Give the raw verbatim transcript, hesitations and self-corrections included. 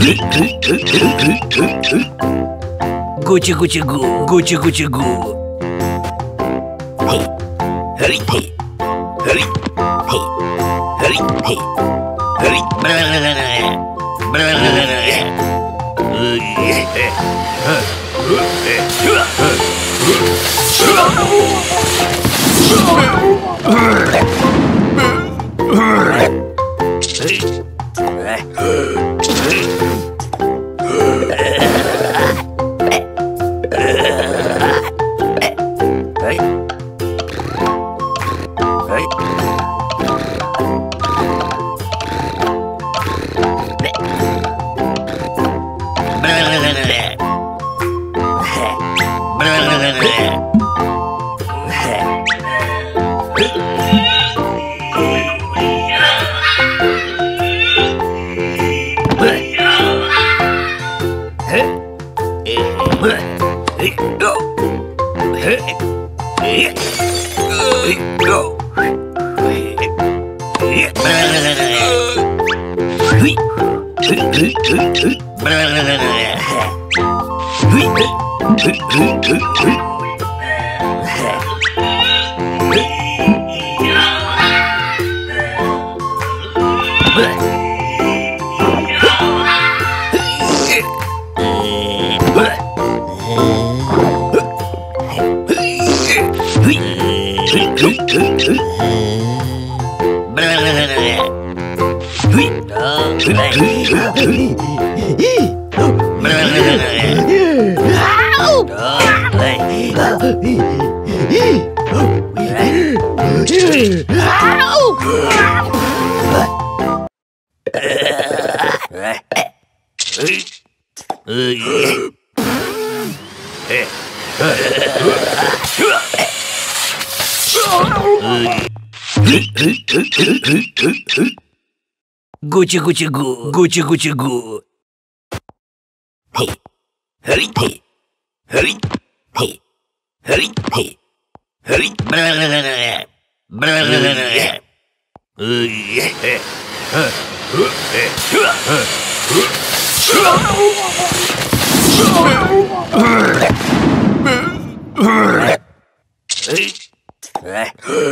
ごちゃごちゃご、ごちゃごちゃご。はい、はい、はい、はい、はい、はい、はい、ブラララララ、ブラララララ。ういえ、は、うえ、うわ、ごちゃごちゃご、ごちゃごちゃご。はい、はい、はい、はい、はい、はい、はい、はい、ブラララララ、ブラララララ。ういえ、は、うえ、うわ、うわ。